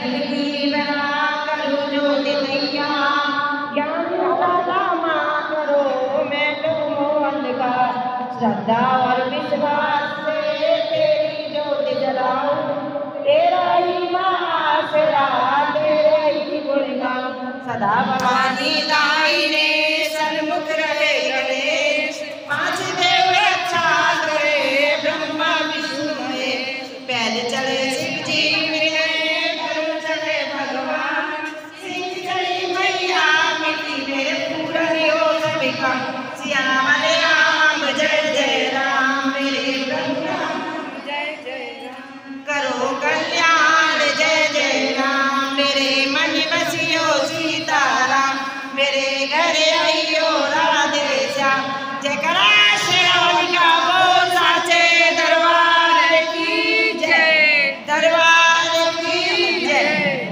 जिंदगी बना करो ज्योति दैया, ज्ञान जमा करो मैं तो अंधकार, श्रद्धा और विश्वास से तेरी ज्योति जलाऊं, तेरा ही आसरा तेरा ही गुणगान, सदा भवानी ताई ने सन्मुख रहे गणेश, पांच देव रक्षा करे ब्रह्मा विष्णु महेश, पैर चले शिव जी मिले धर्म चले भगवान, सिंह चली मैया मिट्टी मेरे पूरन हो सभी काम, श्याम राम जय जय राम मेरे प्रभु राम जय जय राम, करो कल्याण जय जय राम मेरे मन बसियो सीताराम, मेरे घर आइयो राधे श्याम, जय करा शेरावलिका बोल साचे दरबार की जय, दरबार की जय।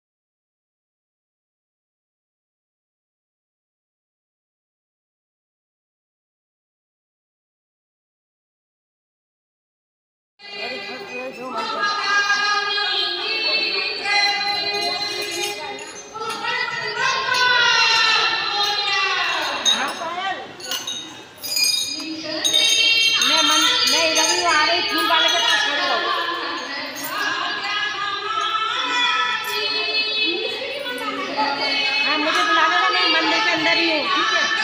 मुझे बुलाने का, मैं मंदिर के अंदर ही हूँ, ठीक है।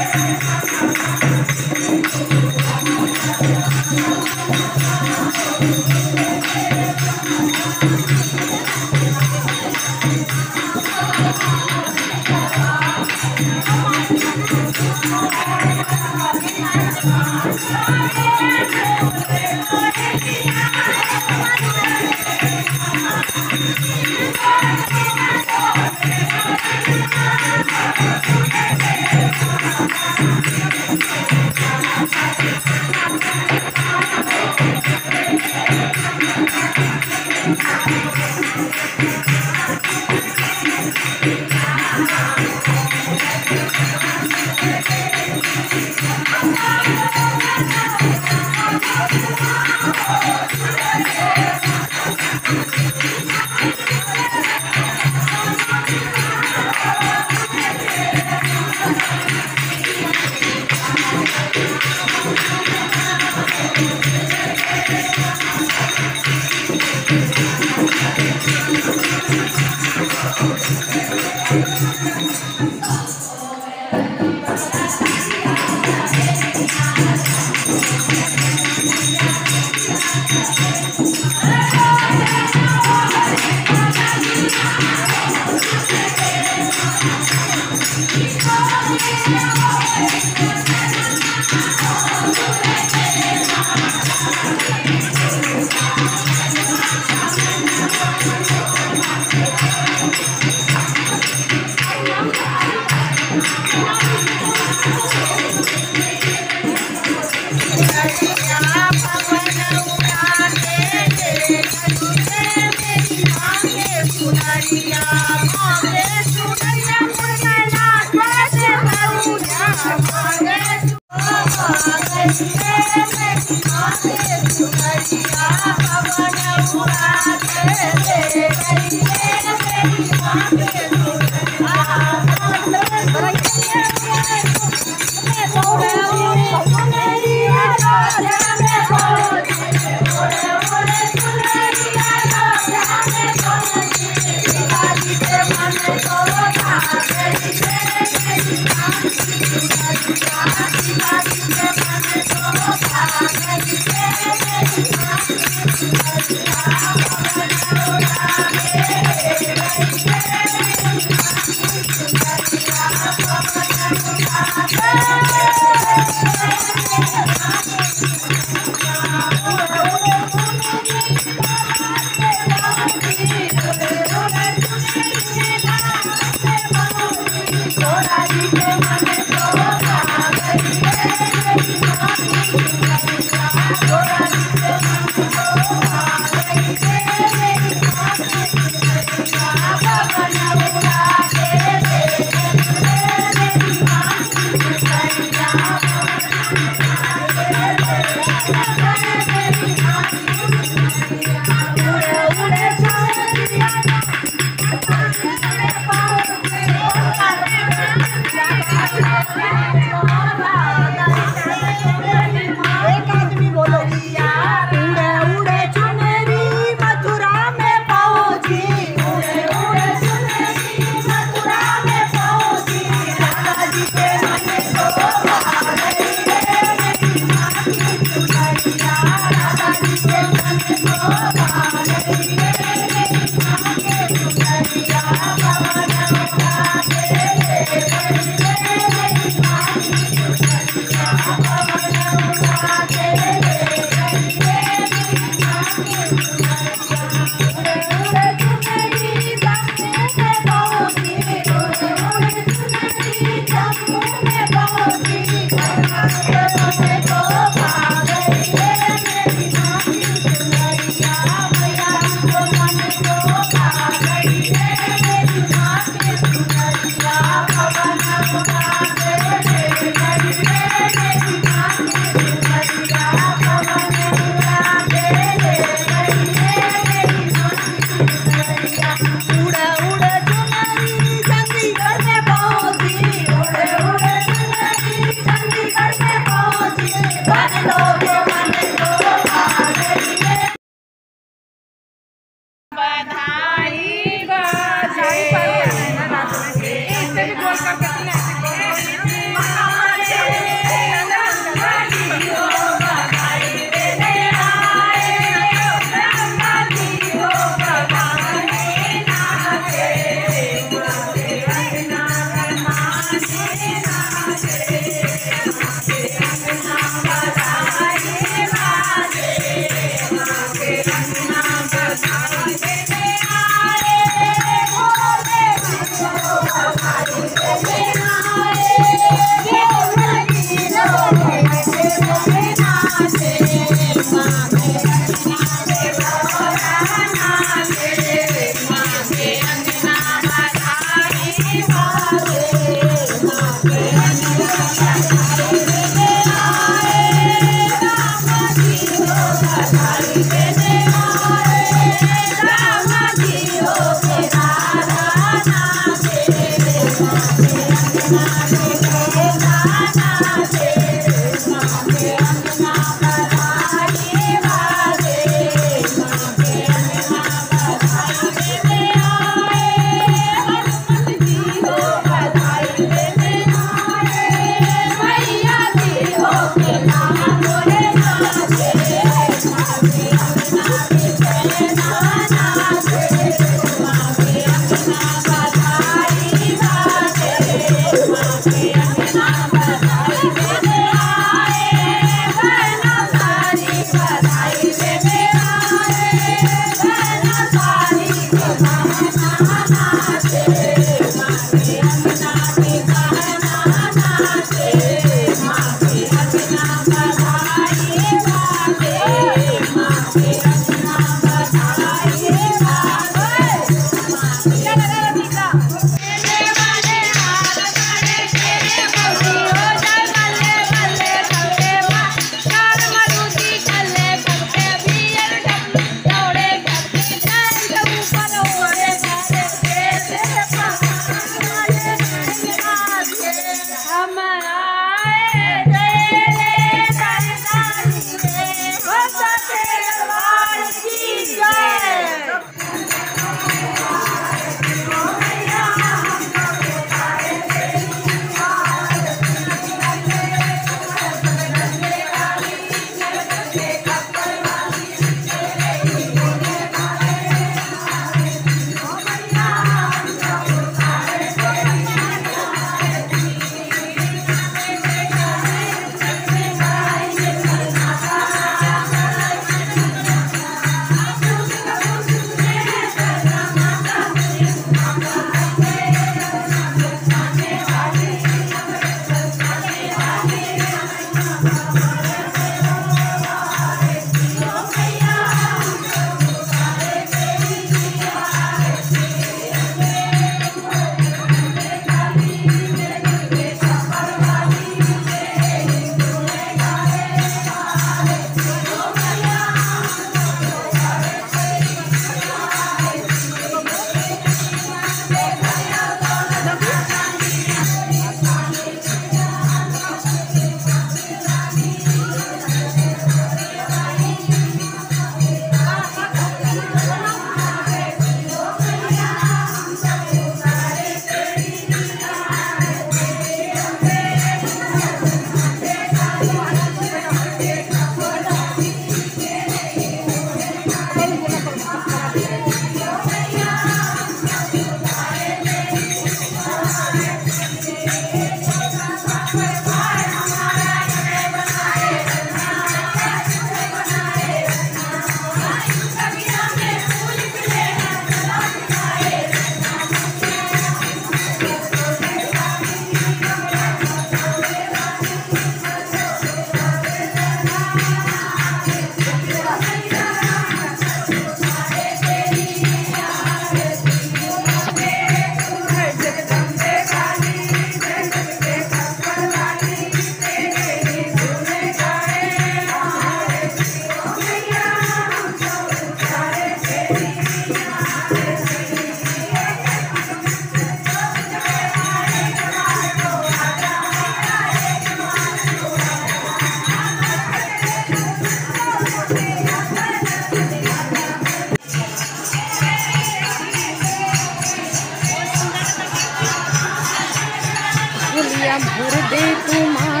भर दे तू माँ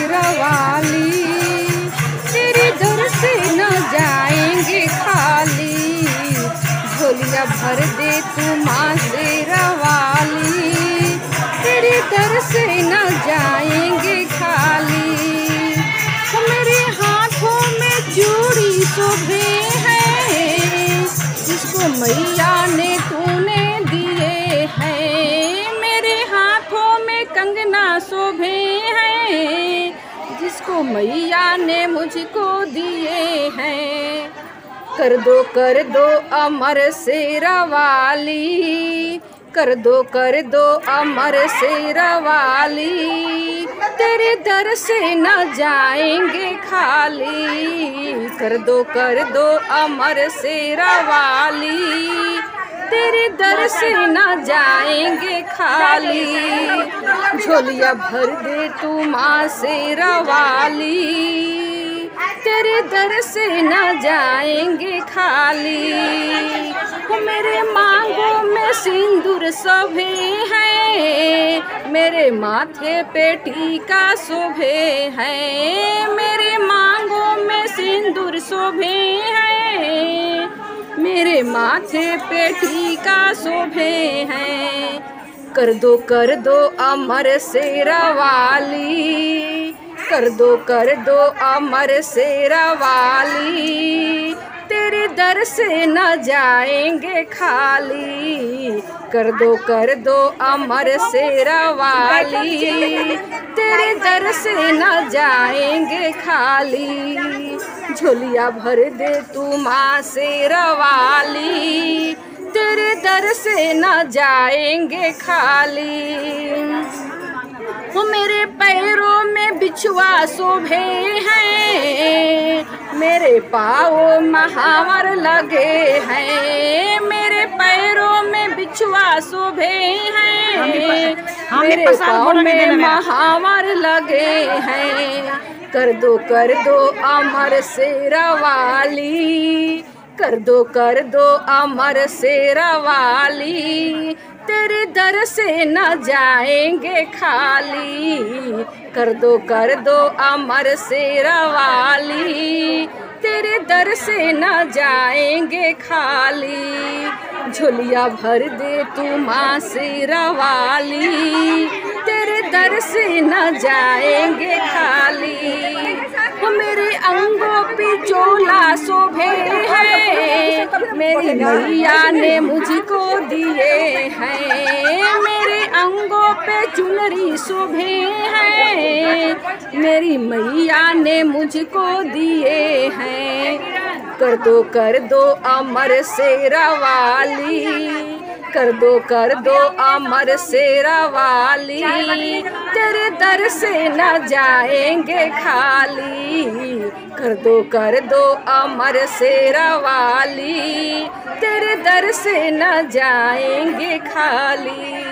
शेरवाली, तेरे दर से न जाएंगे खाली। झोलिया भर दे तू माँ शेरवाली, तेरे दर से न जाएंगे खाली। तो मेरे हाथों में चूड़ी शोभे हैं, जिसको मैया ने तूने दिए हैं। मेरे हाथों में कंगना शोभे हैं, जिसको मैया ने मुझको दिए हैं। कर दो अमर शेरवाली, कर दो अमर शेरा वाली, तेरे दर से न जाएंगे खाली। कर दो अमर शेरा वाली, तेरे दर से न जाएंगे खाली। झोलिया भर दे तू माँ शेरा वाली, तेरे दर से न जाएंगे खाली। वो मेरे मांगों में सिंदूर शोभे हैं, मेरे माथे पे टीका शोभे हैं। मेरे मांगों में सिंदूर शोभे हैं, मेरे माथे पे टीका शोभे हैं। कर दो अमर शेरा वाली, कर दो अमर शेरा वाली, तेरे दर से न जाएंगे खाली। कर दो अमर शेरा वाली, तेरे दर से न जाएंगे खाली। झोलिया भर दे तू माँ शेरा वाली, तेरे दर से न जाएंगे खाली। वो मेरे पैरों में बिछुआ शोभे हैं, मेरे पाँव महावर लगे हैं। मेरे पैरों में बिछुआ शोभे हैं, मेरे पाँव में महावर लगे हैं। कर दो अमर शेरा वाली, कर दो अमर शेरा वाली, तेरे दर से न जाएंगे खाली। कर दो अमर शेरा वाली, तेरे दर से न जाएंगे खाली। झोलिया भर दे तू माँ शेरा वाली, तेरे दर से न जाएंगे खाली। वो मेरे अंगों पे चोला शोभे है, मेरी मैया ने मुझको दिए हैं। मेरे अंगों पे चुनरी शोभे है, मेरी मैया ने मुझको दिए हैं। कर दो अमर शेरा वाली, कर दो अमर शेरा वाली, तेरे दर से न जाएंगे खाली। कर दो अमर शेरा वाली, तेरे दर से न जाएंगे खाली।